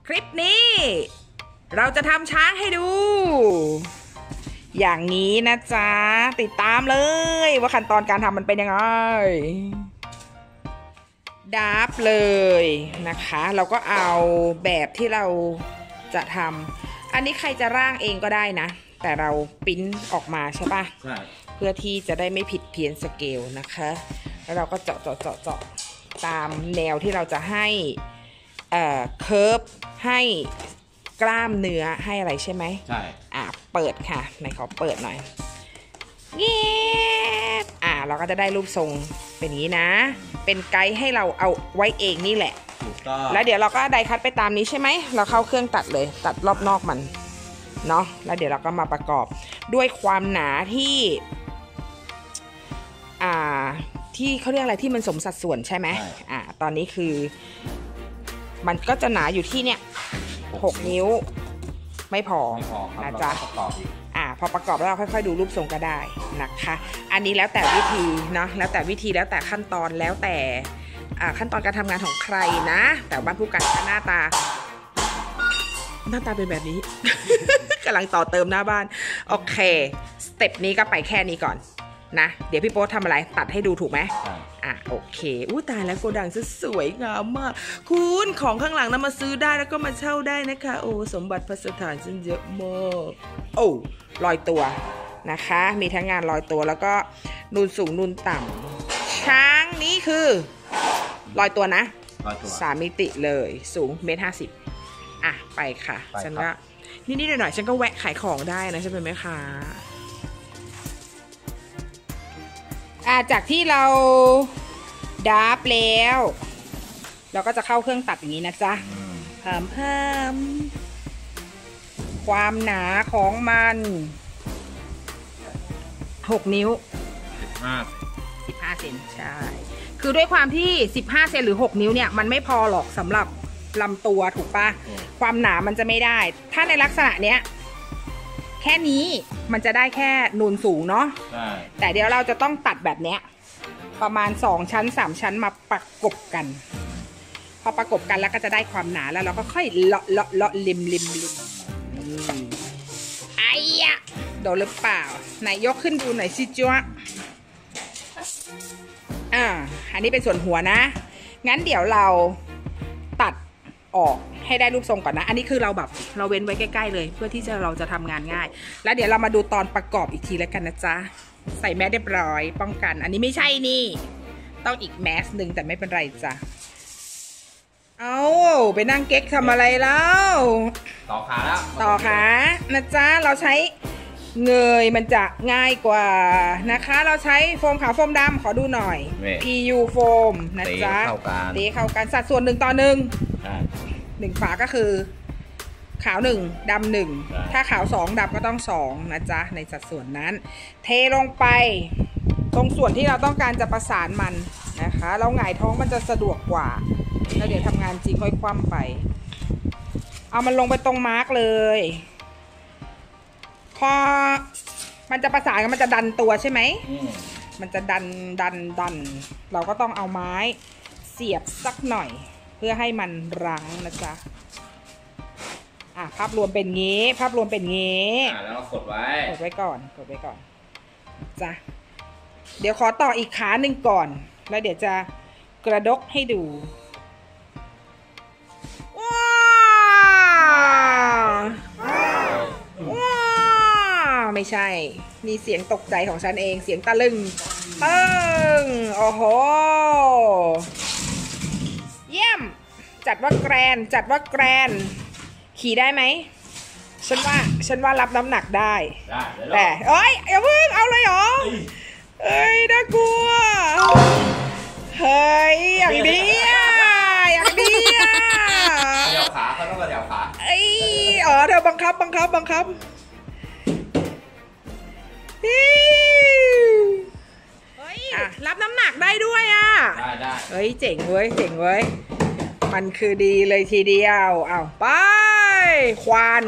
คลิปนี้เราจะทำช้างให้ดูอย่างนี้นะจ๊ะติดตามเลยว่าขั้นตอนการทำมันเป็นยังไงดับเลยนะคะเราก็เอาแบบที่เราจะทำอันนี้ใครจะร่างเองก็ได้นะแต่เราปริ้นออกมาใช่ปะใช่เพื่อที่จะได้ไม่ผิดเพี้ยนสเกลนะคะแล้วเราก็เจาะตามแนวที่เราจะให้เคิร์ฟให้กล้ามเนื้อให้อะไรใช่ไหมใช่เปิดค่ะไหนขอเปิดหน่อยเงี้ยเราก็จะได้รูปทรงเป็นอย่างนี้นะเป็นไกด์ให้เราเอาไว้เองนี่แหละถูกต้องแล้วเดี๋ยวเราก็ไดคัตไปตามนี้ใช่ไหมเราเข้าเครื่องตัดเลยตัดรอบนอกมันเนาะแล้วเดี๋ยวเราก็มาประกอบด้วยความหนาที่ที่เขาเรียกอะไรที่มันสมสัดส่วนใช่ไหมตอนนี้คือมันก็จะหนาอยู่ที่เนี่ย6 นิ้วไม่พอนะจ๊ะพอประกอบแล้วเราค่อยๆดูรูปทรงก็ได้นะคะอันนี้แล้วแต่วิธีเนาะแล้วแต่วิธีแล้วแต่ขั้นตอนแล้วแต่ขั้นตอนการทำงานของใครนะแต่บ้านผู้กันหน้าตาเป็นแบบนี้ กำลังต่อเติมหน้าบ้านโอเคสเต็ปนี้ก็ไปแค่นี้ก่อนนะเดี๋ยวพี่โป๊ทำอะไรตัดให้ดูถูกไหมโอเคตายแล้วโกดังสวยงามมากคุณของข้างหลังนะมาซื้อได้แล้วก็มาเช่าได้นะคะโอ้สมบัติพัสถานฉันเยอะมากลอยตัวนะคะมีทั้งงานลอยตัวแล้วก็นูนสูงนูนต่ำช้างนี้คือลอยตัวนะ3 มิติเลยสูง1.50 เมตรไปค่ะฉันว่านิดๆหน่อยๆฉันก็แวะขายของได้นะใช่ไหมคะจากที่เราดับแล้วเราก็จะเข้าเครื่องตัดอย่างนี้นะจ๊ะเพิ่มความหนาของมัน6 นิ้ว15 เซนใช่คือด้วยความที่15 เซนหรือ6 นิ้วเนี่ยมันไม่พอหรอกสำหรับลำตัวถูกปะความหนามันจะไม่ได้ถ้าในลักษณะเนี้ยแค่นี้มันจะได้แค่นูนสูงเนาะแต่เดี๋ยวเราจะต้องตัดแบบเนี้ยประมาณ2 ชั้น3 ชั้นมาประกบกันพอประกบกันแล้วก็จะได้ความหนาแล้วเราก็ค่อยเลาะริมไอ้ยะโดนหรือเปล่าไหนยกขึ้นดูหน่อยสิจ๊ะอันนี้เป็นส่วนหัวนะงั้นเดี๋ยวเราตัดออกให้ได้รูปทรงก่อนนะอันนี้คือเราเว้นไว้ใกล้ๆเลยเพื่อที่เราจะทำงานง่ายแล้วเดี๋ยวเรามาดูตอนประกอบอีกทีแล้วกันนะจ๊ะใส่แมสเรียบร้อยป้องกันอันนี้ไม่ใช่นี่ต้องอีกแมสหนึ่งแต่ไม่เป็นไรจ้ะไปนั่งเก๊กทำอะไรแล้วต่อขาแล้วต่อขานะจ๊ะเราใช้เงยมันจะง่ายกว่านะคะเราใช้โฟมขาวโฟมดำขอดูหน่อย PU โฟมนะจ๊ะตีเข้ากันสัดส่วน1 ต่อ 1ฝาก็คือขาว1ดำ1ถ้าขาว2ดำก็ต้อง2นะจ๊ะในสัดส่วนนั้นเทลงไปตรงส่วนที่เราต้องการจะประสานมันนะคะเราหงายท้องมันจะสะดวกกว่าแล้วเดี๋ยวทำงานจริงค่อยคว่ำไปเอามันลงไปตรงมาร์กเลยพอมันจะประสานกันมันจะดันตัวใช่ไหมมันจะดันเราก็ต้องเอาไม้เสียบสักหน่อยเพื่อให้มันรั้งนะจ๊ะภาพรวมเป็นงี้แล้วเรากดไว้ก่อนจ้ะเดี๋ยวขอต่ออีกขาหนึ่งก่อนแล้วเดี๋ยวจะกระดกให้ดูไม่ใช่มีเสียงตกใจของฉันเองเสียงตะลึงโอ้โหเยี่ยมจัดว่าแกรนขี่ได้ไหมฉันว่ารับน้ำหนักได้แต่อย่าเพิ่งเอาเลยเหรอน่ากลัวอย่างดีเดี๋ยวขาเขาต้องเดี๋ยวขาเธอบังคับรับน้ำหนักได้ด้วยได้เจ๋งเว้ยมันคือดีเลยทีเดียวไปควาน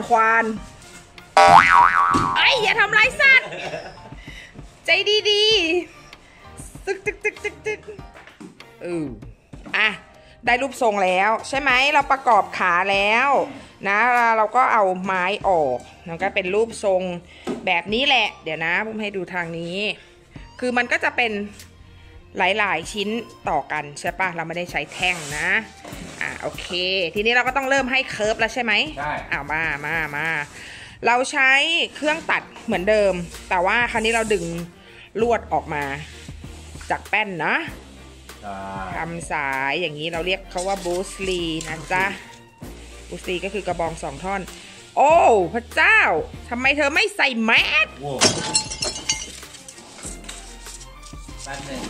อย่าทำร้ายสัตว์ใจดีๆตึกได้รูปทรงแล้วใช่ไหมเราประกอบขาแล้วนะเราก็เอาไม้ออกมันก็เป็นรูปทรงแบบนี้แหละเดี๋ยวนะผมให้ดูทางนี้คือมันก็จะเป็นหลายๆชิ้นต่อกันใช่ปะเราไม่ได้ใช้แท่งนะโอเคทีนี้เราก็ต้องเริ่มให้เคิร์ฟแล้วใช่ไหมใช่มาเราใช้เครื่องตัดเหมือนเดิมแต่ว่าคราวนี้เราดึงลวดออกมาจากแป้นนะทำสายอย่างนี้เราเรียกเขาว่าบูสลีนะจ๊ะบูสลีก็คือกระบอง2 ท่อนโอ้พระเจ้าทำไมเธอไม่ใส่แมสแป๊บนึง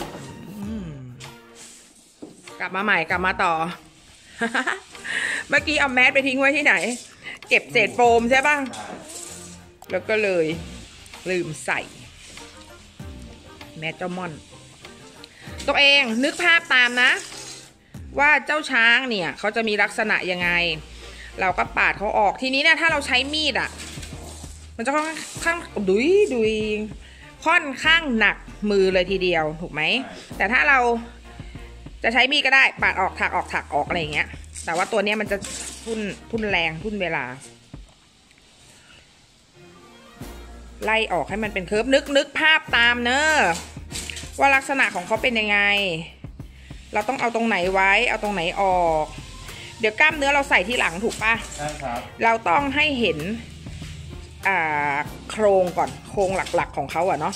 กลับมาใหม่กลับมาต่อ เมื่อกี้เอาแมสไปทิ้งไว้ที่ไหนเก็บเศษโฟมใช่ป่ะแล้วก็เลยลืมใส่แมสเจ้าม่อนตัวเองนึกภาพตามนะว่าเจ้าช้างเนี่ยเขาจะมีลักษณะยังไงเราก็ปาดเขาออกทีนี้เนี่ยถ้าเราใช้มีดมันจะค่อนข้างดุยค่อนข้างหนักมือเลยทีเดียวถูกไหมแต่ถ้าเราจะใช้มีดก็ได้ปาดออกถักออกอะไรอย่างเงี้ยแต่ว่าตัวเนี้ยมันจะทุ่นแรงทุ่นเวลาไล่ออกให้มันเป็นเคิร์ฟนึกภาพตามเนอะว่าลักษณะของเขาเป็นยังไงเราต้องเอาตรงไหนไว้เอาตรงไหนออกเดี๋ยวกล้ามเนื้อเราใส่ที่หลังถูกปะใช่ครับเราต้องให้เห็นโครงก่อนโครงหลักๆของเขาเนาะ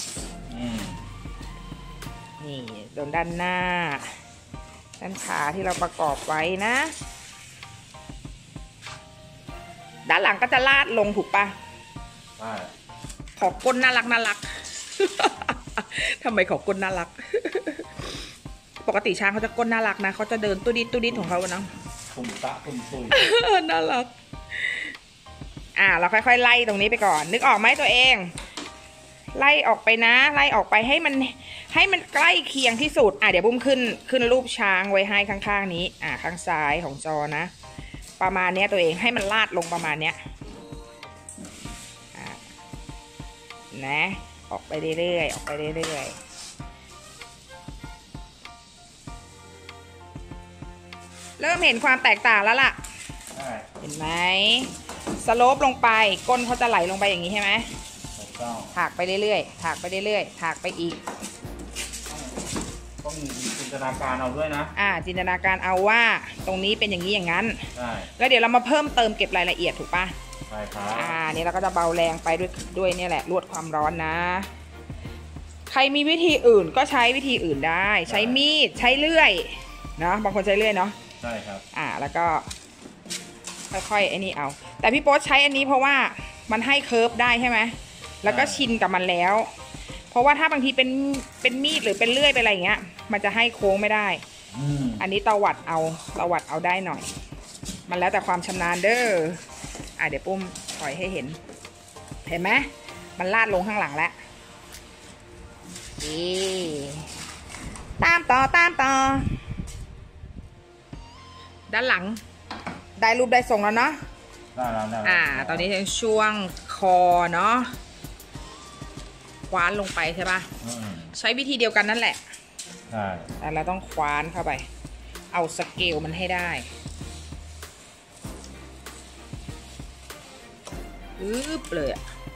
นี่โดนด้านหน้าด้านขาที่เราประกอบไว้นะด้านหลังก็จะลาดลงถูกปะใช่ขอก้นน่ารัก ทำไมขอก้นน่ารัก ปกติช้างเขาจะก้นน่ารักนะเขาจะเดินตุ้ดิดของเขาเนาะตุ่มตะตุ่มตุยน่ารักเราค่อยๆไล่ตรงนี้ไปก่อนนึกออกไหมตัวเองไล่ออกไปนะไล่ออกไปให้มันใกล้เคียงที่สุดเดี๋ยวบุ้มขึ้นรูปช้างไว้ให้ข้างๆนี้ข้างซ้ายของจอนะประมาณนี้ตัวเองให้มันลาดลงประมาณเนี้ยนะออกไปเรื่อยเริ่มเห็นความแตกต่างแล้วล่ะเห็นไหมสโลปลงไปก้นเขาจะไหลลงไปอย่างนี้ใช่ไหมถากไปเรื่อยๆถากไปอีกต้องจินตนาการเอาด้วยนะจินตนาการเอาว่าตรงนี้เป็นอย่างนี้อย่างนั้นแล้วเดี๋ยวเรามาเพิ่มเติมเก็บรายละเอียดถูกปะใช่ครับนี่เราก็จะเบาแรงไปด้วยเนี่ยแหละลวดความร้อนนะใครมีวิธีอื่นก็ใช้วิธีอื่นได้ใช้มีดใช้เลื่อยเนาะบางคนใช้เลื่อยเนาะใช่ครับแล้วก็ค่อยๆไอ้นี่เอาแต่พี่โป๊ใช้อันนี้เพราะว่ามันให้เคิร์ฟได้ใช่ไหมแล้วก็ชินกับมันแล้วเพราะว่าถ้าบางทีเป็นมีดหรือเป็นเลื่อยไปอะไรอย่างเงี้ยมันจะให้โค้งไม่ได้อันนี้ตวัดเอาได้หน่อยมันแล้วแต่ความชำนาญเด้อเดี๋ยวปุ้มถอยให้เห็นไหมมันลาดลงข้างหลังแล้วตามต่อด้านหลังได้รูปได้ทรงแล้วเนาะได้ตอนนี้ถึงช่วงคอเนาะคว้านลงไปใช่ป่ะใช้วิธีเดียวกันนั่นแหละใช่แต่เราต้องคว้านเข้าไปเอาสเกลมันให้ได้เลย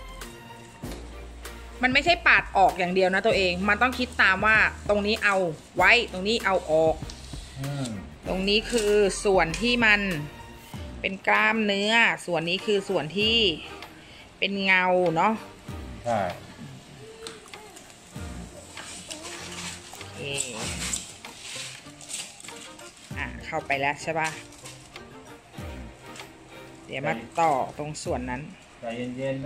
มันไม่ใช่ปาดออกอย่างเดียวนะตัวเองมันต้องคิดตามว่าตรงนี้เอาไว้ตรงนี้เอาออกตรงนี้คือส่วนที่มันเป็นกล้ามเนื้อส่วนนี้คือส่วนที่เป็นเงาเนาะใช่เข้าไปแล้วใช่ป่ะเดี๋ยวมาต่อตรงส่วนนั้นใจเย็นๆ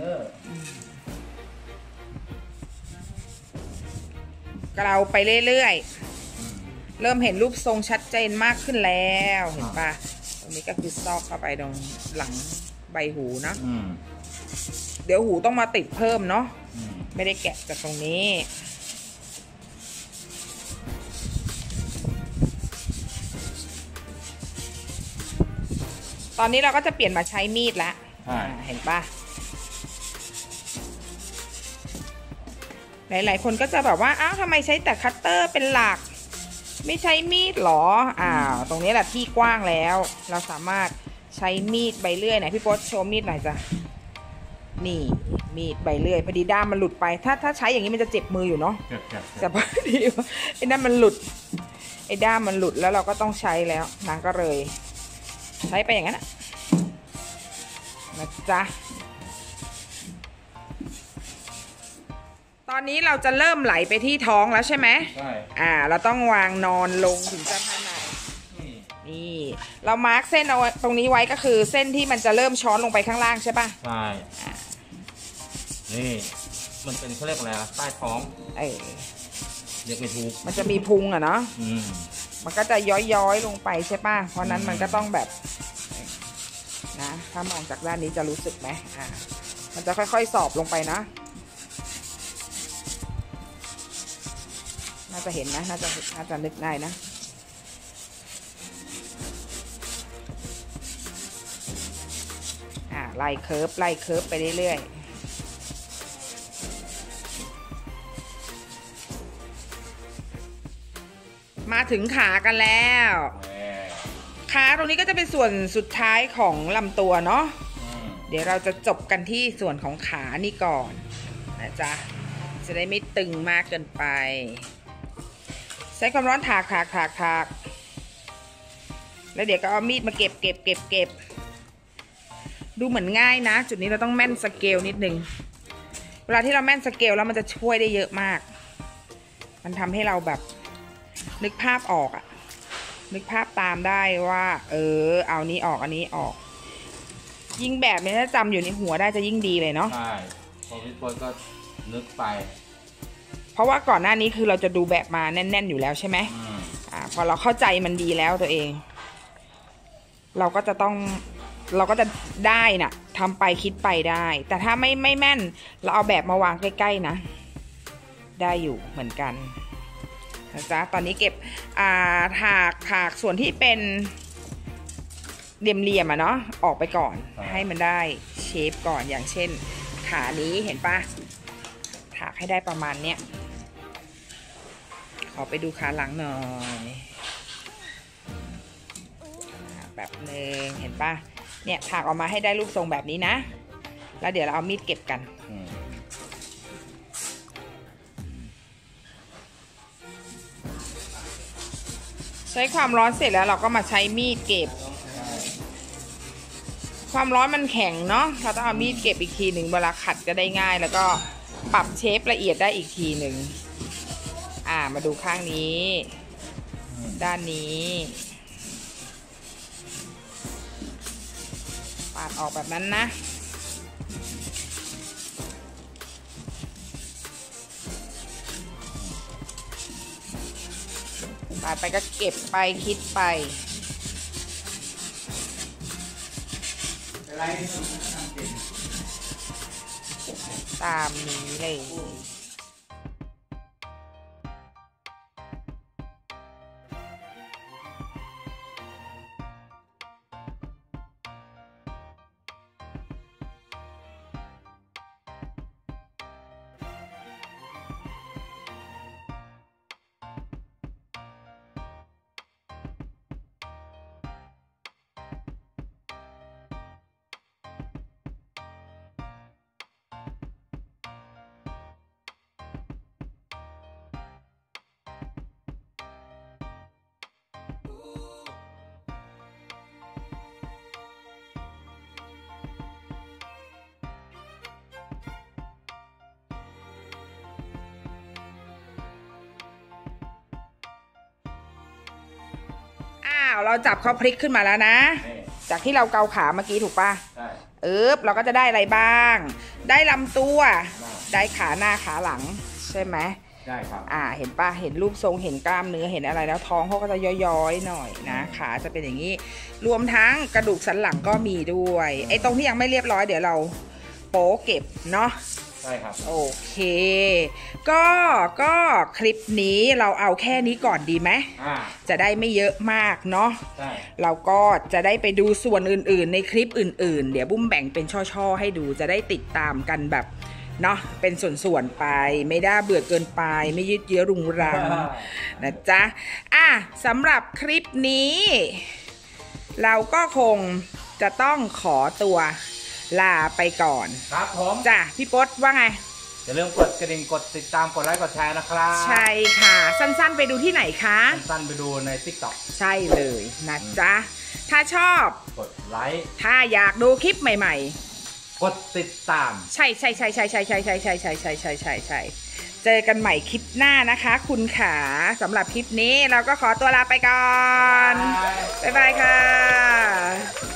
เกลาไปเรื่อยๆเริ่มเห็นรูปทรงชัดเจนมากขึ้นแล้วเห็นป่ะตรงนี้ก็คือซอกเข้าไปตรงหลังใบหูนะเดี๋ยวหูต้องมาติดเพิ่มเนาะไม่ได้แกะจากตรงนี้ตอนนี้เราก็จะเปลี่ยนมาใช้มีดแล้วเห็นป่ะหลายๆคนก็จะแบบว่าทำไมใช้แต่คัตเตอร์เป็นหลักไม่ใช้มีดหรอตรงนี้แหละที่กว้างแล้วเราสามารถใช้มีดใบเลื่อยไหนพี่โป๊ตโชว์มีดหน่อยจ้ะนี่มีดใบเลื่อยพอดีด้ามมันหลุดไปถ้าใช้อย่างนี้มันจะเจ็บมืออยู่เนาะแต่พอดีไอ้ด้ามมันหลุดไอ้ด้ามมันหลุดแล้วเราก็ต้องใช้แล้วนางก็เลยใช้ไปอย่างนั้นนะจ๊ะตอนนี้เราจะเริ่มไหลไปที่ท้องแล้วใช่ไหมใช่เราต้องวางนอนลงถึงจะถนัดนี่เรามาร์กเส้นเอาตรงนี้ไว้ก็คือเส้นที่มันจะเริ่มช้อนลงไปข้างล่างใช่ป่ะใช่นี่มันเป็นเขาเรียกอะไรใต้ท้องเรียกไม่ถูกมันจะมีพุงเนาะมันก็จะย้อยลงไปใช่ป่ะเพราะนั้นมันก็ต้องแบบนะถ้ามองจากด้านนี้จะรู้สึกไหมมันจะค่อยๆสอบลงไปนะน่าจะเห็นนะน่าจะนึกได้นะไล่เคิร์ฟไปเรื่อยๆมาถึงขากันแล้วขาตรงนี้ก็จะเป็นส่วนสุดท้ายของลำตัวเนาะเดี๋ยวเราจะจบกันที่ส่วนของขานี่ก่อนนะจ๊ะจะได้ไม่ตึงมากเกินไปใช้ความร้อนถากแล้วเดี๋ยวก็เอามีดมาเก็บดูเหมือนง่ายนะจุดนี้เราต้องแม่นสเกลนิดนึงเวลาที่เราแม่นสเกลแล้วมันจะช่วยได้เยอะมากมันทำให้เราแบบนึกภาพออกนึกภาพตามได้ว่าเอานี้ออกอันนี้ออกยิ่งแบบนี้ถ้าจำอยู่ในหัวได้จะยิ่งดีเลยเนาะใช่พอพี่โป๊ตก็นึกไปเพราะว่าก่อนหน้านี้คือเราจะดูแบบมาแน่นๆอยู่แล้วใช่ไหมพอเราเข้าใจมันดีแล้วตัวเองเราก็จะได้น่ะทำไปคิดไปได้แต่ถ้าไม่แม่นเราเอาแบบมาวางใกล้ๆนะได้อยู่เหมือนกันนะจ๊ะตอนนี้เก็บถากส่วนที่เป็นเหลี่ยมเนาะออกไปก่อนให้มันได้เชฟก่อนอย่างเช่นขานี้เห็นปะถากให้ได้ประมาณเนี้ยขอไปดูขาหลังหน่อยแบบนึงเห็นปะเนี่ยถากออกมาให้ได้รูปทรงแบบนี้นะแล้วเดี๋ยวเราเอามีดเก็บกันใช้ความร้อนเสร็จแล้วเราก็มาใช้มีดเก็บความร้อนมันแข็งเนาะเราต้องเอามีดเก็บอีกทีหนึ่งเวลาขัดก็ได้ง่ายแล้วก็ปรับเชฟละเอียดได้อีกทีหนึ่งมาดูข้างนี้ด้านนี้ปาดออกแบบนั้นนะปาดไปก็เก็บไปคิดไปตามนี้เลยเราจับเขาพลิกขึ้นมาแล้วนะจากที่เราเกาขาเมื่อกี้ถูกป่ะเราก็จะได้อะไรบ้างได้ลำตัวได้ขาหน้าขาหลังใช่ไหมได้ครับเห็นป่ะเห็นรูปทรงเห็นกล้ามเนื้อเห็นอะไรแล้วท้องเขาก็จะย้อยๆหน่อยนะขาจะเป็นอย่างนี้รวมทั้งกระดูกสันหลังก็มีด้วยไอ้ตรงที่ยังไม่เรียบร้อยเดี๋ยวเราโป๊เก็บเนาะใช่ครับโอเคก็คลิปนี้เราเอาแค่นี้ก่อนดีไหมจะได้ไม่เยอะมากเนาะเราก็จะได้ไปดูส่วนอื่นๆในคลิปอื่นๆเดี๋ยวบุ้มแบ่งเป็นช่อๆให้ดูจะได้ติดตามกันแบบเนาะเป็นส่วนๆไปไม่ได้เบื่อเกินไปไม่ยืดเยื้อรุงรังนะจ๊ะสำหรับคลิปนี้ เราก็คงจะต้องขอตัวลาไปก่อนครับผมจ้ะพี่ป๊ดว่าไงอย่าลืมกดกระดิ่งกดติดตามกดไลค์กดแชร์นะครับใช่ค่ะสั้นๆไปดูที่ไหนคะสั้นๆไปดูใน TikTok ใช่เลยนะจ๊ะถ้าชอบกดไลค์ถ้าอยากดูคลิปใหม่ๆกดติดตามใช่เจอกันใหม่คลิปหน้านะคะคุณขาสำหรับคลิปนี้เราก็ขอตัวลาไปก่อนบ๊ายบายค่ะ